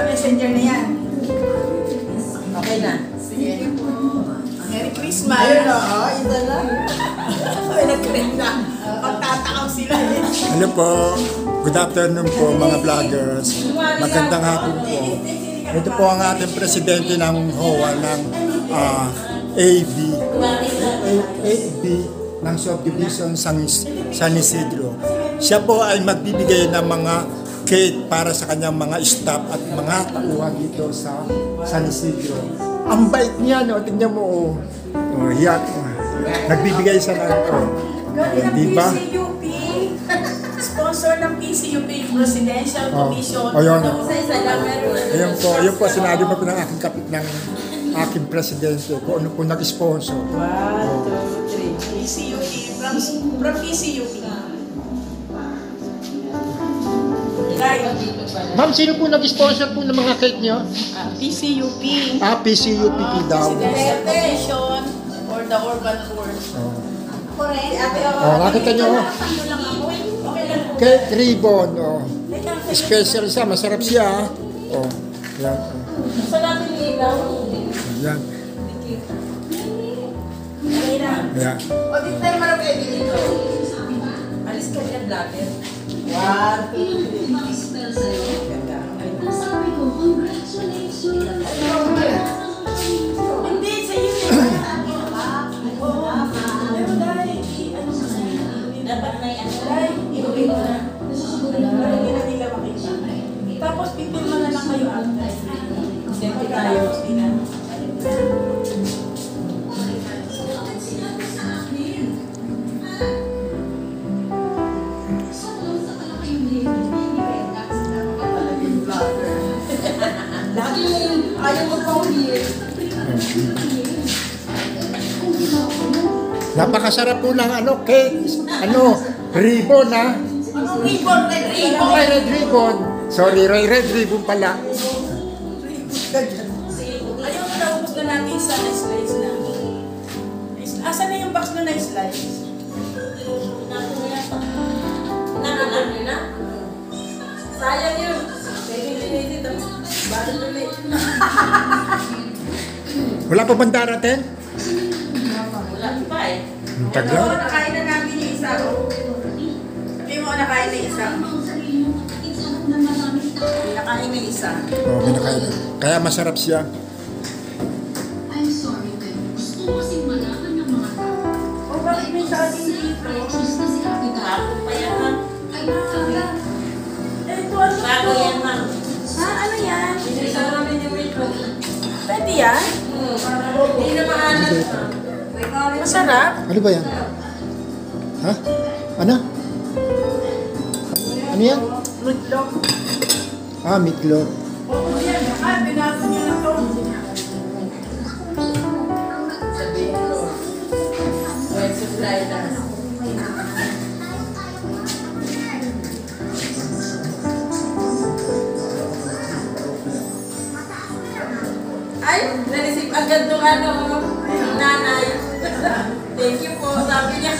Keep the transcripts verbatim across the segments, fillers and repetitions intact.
messenger na yan. Okay na. Sige. Merry Christmas. Ayun o, oh, isa na. Ay, nag-trend na. Magtatakaw sila eh. Ano po, good afternoon po mga vloggers. Magandang hapon po. Ito po ang ating presidente ng H O A ng uh, A B A B ng Subdivision San, San Isidro. Siya po ay magbibigay ng mga cake para sa kanyang mga staff at mga tauhan dito sa San Isidro. Ang bait niya, no? Tingnan mo, oh. Oh, yan. Oh. Nagbibigay siya ng, oh. Diba? P C U P. Sponsor ng P C U P Presidential Commission. Oh, ayun. Isa-isa lang meron. Ayun po, ayun po, sinabi mo po ng aking kapit ng aking presidente kung ano po nag-sponsor. One, two, three. P C U P. From, from P C U P. Ma'am, sino po nag-sponsor po ng mga cake niyo? Uh, P C U P. Ah, P C U P P daw. Presidential Commission for the Urban Tours. Oh, Correct. oh nakita niyo, oh. Cake ribbon, oh. Special siya, masarap siya. Oh, yan. Sa natin ilaw. Yan. Yan. O, di tayo marami kayo dito. Alis ka dyan, vlogger. One, two, three. Ganda. Hindi, sa iyo. Dapat may ano. Iuwi mo na. Para hindi na nila makita. Tapos pipilma na lang kayo after. Siyempre tayo. Lagi ayaw magpahuli. Napakasarap po ng ano, cake. Ano, ribbon, ha? Anong ribbon? Red ribbon? Ay, red ribbon. Sorry, red, red ribbon pala. Ayaw na naubos na natin sa na-slice na. Asan na yung box na na-slice? Nananan nyo na? Sayang yun. Pwede dito. Bakit ulit? Wala pa bang darating? Wala pa eh. Ang Ito, tagal. nakain na namin yung isa. Hindi mo nakain na isa. Nakain na isa. Oh, kinakain. Kaya masarap siya. I'm sorry, pero gusto mo kasing malaman ng mga tao. O bakit may saging dito? Just na si Ate Dara. Bago pa yan, ma'am. Ay, taga. Ito ano Bago to? yan, ma'am. Ha? Ano yan? Isa namin yung wait ko. Pwede yan? Hindi na maalat, ma'am. Masarap? Ano ba yan? Ha? Ano? Ano yan? Meatloaf. Ah, meatloaf. Oo yan. Ah, binago niya na to. Sabihin ko. When supply na. Ay, narisip agad nung ano, nanay. Thank you po, sabi niya.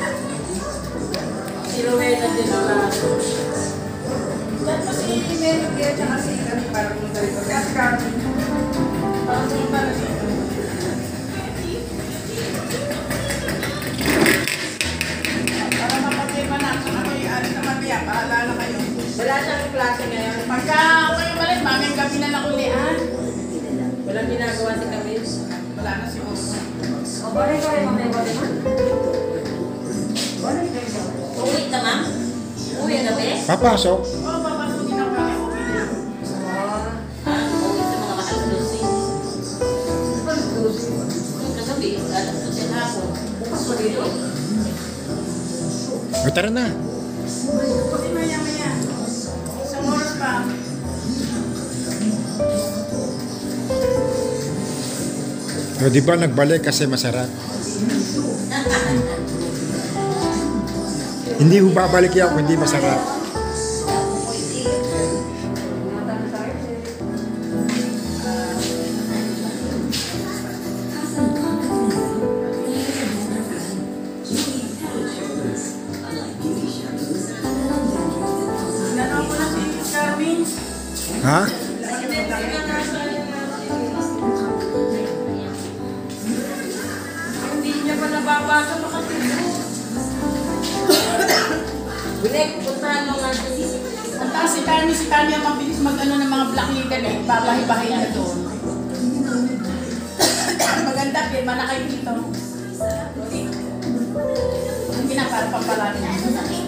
Si Rowena din naman. Tapos si Mary Pierre tsaka si kami parang yung dito. Kasi kami. Parang yung parang dito. Para mapatay na. Kung ano yung alis na matiyak, paalala kayo. Wala siyang klase ngayon. Pagka kayo malit, maming gabi na nakulian. Walang ginagawa si Camille. Wala na si Oso. O, balik ko rin mamaya ko rin, ma'am. Uwi ka, ma'am? Uwi na, be? Papasok. Oo, papasukin ako kami. Okay na. Ah, uwi sa mga alas-lusin. Kagabi, alas-lusin hapon. Bukas ko dito. O, tara na. Kasi maya-maya. Isang oras pa. O, di ba nagbalik kasi masarap? Hindi ho babalik yan kung hindi masarap. Nanaw ko na si Carmen. Ha? Lagi na si Tanya mabilis mag-ano ng mga black leader eh. Babahay-bahay na doon. Maganda, pirma na kayo dito. Ang pinapapapalala niya.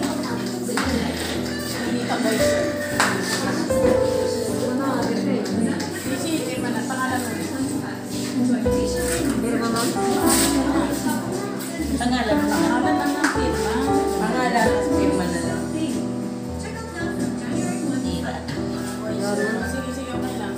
Dito boys. Sisi, pirma na. Pangalan mo. Pirma mo? Pangalan mo? Pangalan lang ng pirma. Pangalan, pirma na lang. Sige, sige, okay lang.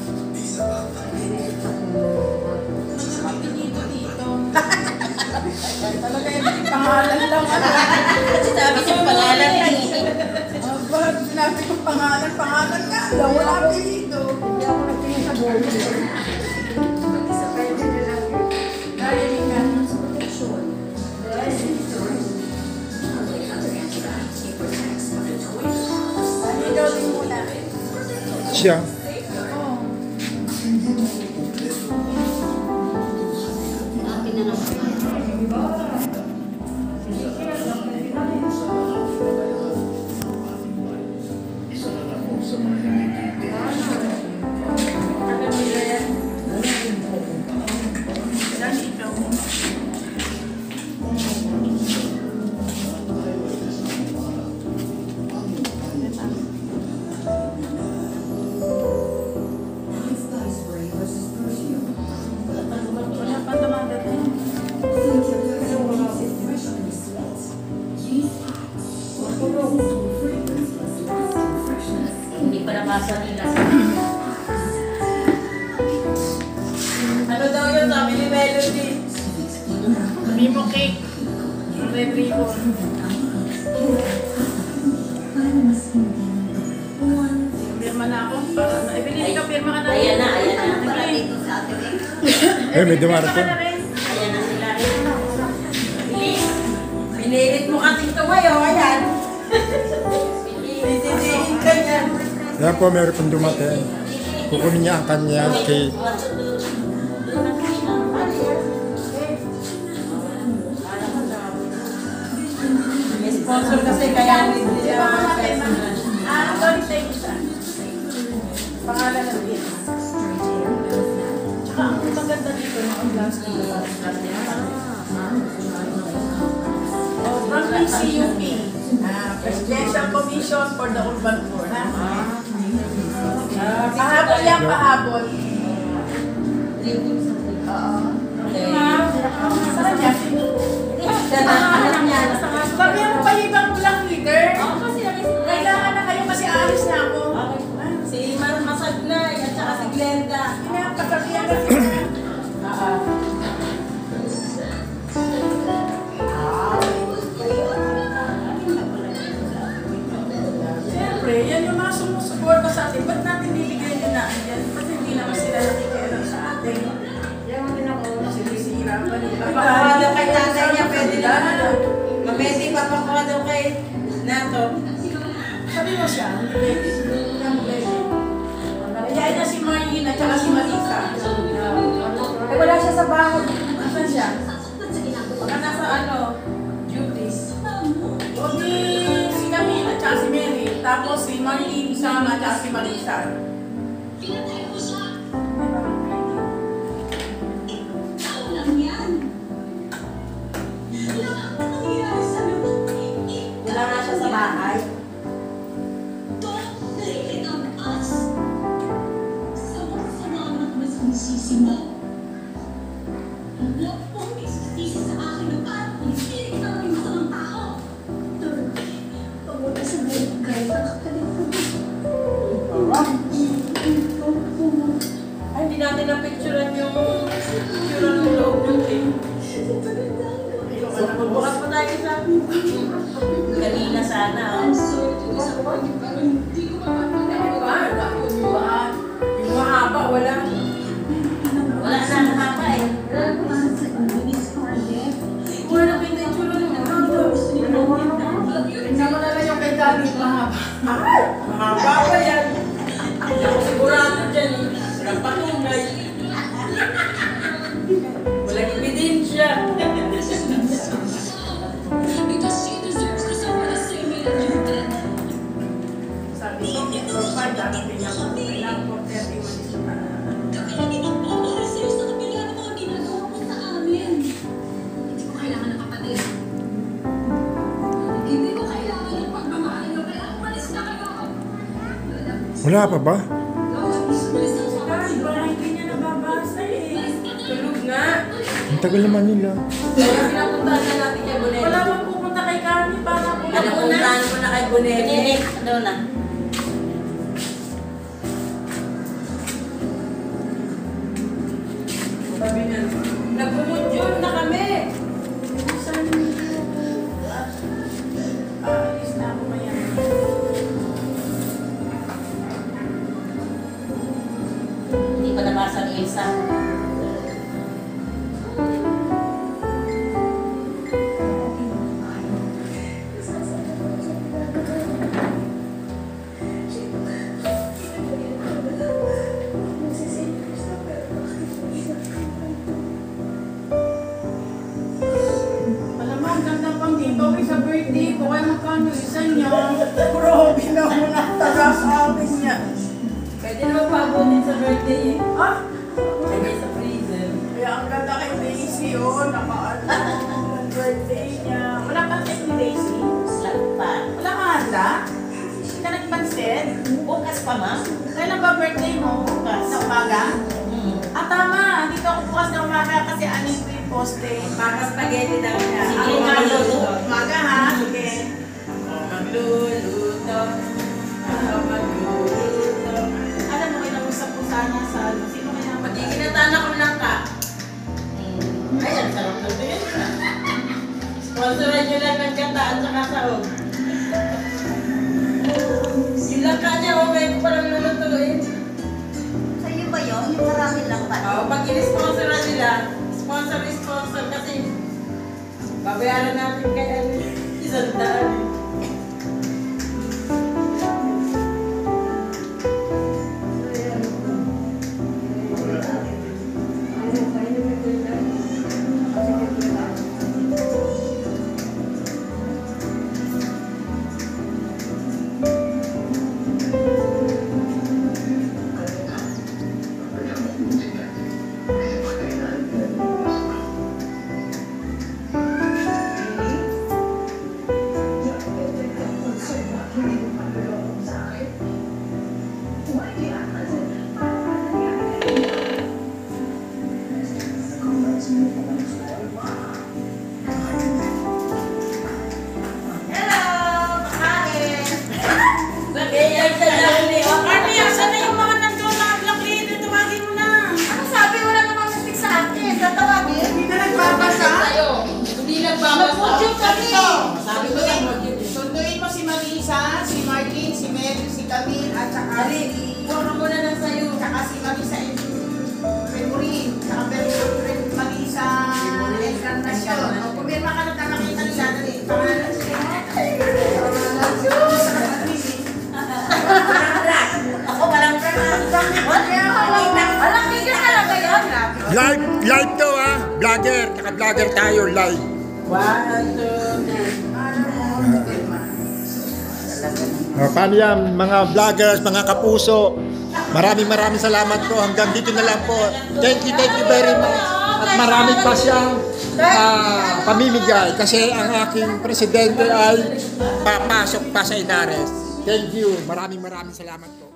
Dito, dito. Talaga yung pangalan lang. Sabi niya pangalan lang eh. Aba, sinabi ko pangalan, pangalan nga. Wala ko dito. Hindi ako nagtingin sa board. Dahil nga. Dahil din muna. Siya. Oo. Akin na lang. Alam mo yan? Dahil ikaw. Wala pa dumadating. Hindi pa nakasa nila. Ano daw yun? Sabi ni Melody. Mimo cake. Red ribbon. Pirma na ako. Para na. Evelyn, ikaw pirma ka na. Ayan na, ayan na. Evelyn. Eh, may Pirma ka dumarating. na rin. Ayan na sila rin. Pinilit mo kasing tumayo, ayan. Pinilit ka niyan. Yan po, meron pong dumating. Kukunin niya ang kanyang cake. May sponsor kasi kaya hindi Di siya. ba mga pirma? Ah, sorry, tayo isa. Pangalan ng pirma. Tsaka ang maganda dito ng glass nila. Oh, from P C U P. Ah, Presidential Commission for the Urban Poor. Ha? Pahabol yan, pahabol. Oo. Okay. Sa kanya, Alam niya. sabi mo pa yung ibang black leader. Oo, kasi namin si Kailangan na kayo kasi aalis na ako. Si Mar Masagnay at saka si Glenda. Pinapasabihan na sila. Oo. Siyempre, yan yung mga sumusuporta sa atin. Ba't natin bibigyan yun na yan? Ba't hindi naman sila nakikialam sa atin? Yan ang pinakauna. Sinisira pa nila. Papakuha daw kay tatay niya, pwede na ano. Mamedi, papakuha daw kay Nato. Sabi mo siya, hindi pwede. Hindi mo pwede. Kaya na si Marlene at saka si Marisa. Eh, wala siya sa bahay. Asan siya? Baka nasa ano, duties. O di si Camille at saka si Mary. Tapos si Marlene, Sama at saka si Marisa. Wala nga siya sa bahay. Ay, hindi natin na-picturean yung picture ng loob ng cake. So, bukas pa tayo sa kanina sana. Oh. Yung mahaba, wala. Wala na ang mahaba eh. Wala na pinta yung tsura ng mahaba. Tingnan mo na lang yung kay Daddy mahaba. Mahaba pa yan. Hindi ako sigurado dyan eh. Walang patunay. Walang ebidensya. Sabi Wala pa ba? Ay, parang hindi niya nababasa eh. Tulog nga. Ang tagal naman nila. Kaya pinapuntahan na natin kay Bonelli. Wala bang pupunta kay Carmi para Ano pumunta puntahan mo na kay Bonelli? Ano na? Sabi niya, nagpumudyon na kami. Aalis na ako maya. Hindi pa nabasa ni Elsa. Alam mo, ang ganda pang dito sa birthday ko. Kaya magkano isa niya. Grabe na mo na taga sa akin niya. Pwede naman pabutin sa birthday eh. Ah? Lagay sa freezer. Kaya ang ganda kay Daisy, oh. Nakaano ang birthday niya. Wala kang cake ni Daisy? Wala pa. Wala kang handa? Hindi ka nagpansin? Bukas pa, ma'am. Kailan ba birthday mo? Bukas. Sa umaga? Hmm. Ah, tama. Dito ako bukas na umaga kasi anin ko yung poste. Baka spaghetti daw niya. Sige, Ako nga magluluto. umaga ha? Sige. Magluluto. Ako magluluto. Alam mo, kinamusap ko sana sa ano. Sino kaya mag- Magiginatan ako lang ka. Hmm. Ay, ang sarap na yun. Sponsoran nyo lang ng gata at saka sahog. Yung langka niya, oh, ngayon ko palang lulutuin. Sa'yo ba yun? Yung marami lang pa. Oh, pag in-sponsoran nila, sponsor is sponsor kasi babayaran natin kaya isang daan. Kaya sa lang ni Carmi, asan na yung mga nandun na black lady? Tumagin mo na. Ano sabi? Wala namang nasik sa akin. Tatawagin. Hindi ka nagbabasa? Hindi nagbabasa. Mag-YouTube kami. Sabi ko lang mag-YouTube. Sunduin mo si Marisa, si Marlene, si Mary, si Camille, at saka Ali, si... puro mo na lang sa'yo. Tsaka si Marisa Memorin, tsaka Memorin Marisa Encarnacion. O, pumirma ka na nakakita nila. Dali, pangalan siya. Ako walang Walang figure talaga yun. Live, live to ha. Vlogger, naka-vlogger tayo, live. One, two, three. Uh, paano yan, mga vloggers, mga kapuso, maraming maraming salamat po. Hanggang dito na lang po. Thank you, thank you very much. At marami pa siyang ah, pamimigay kasi ang aking presidente ay papasok pa sa Inares. Thank you. Maraming maraming salamat po.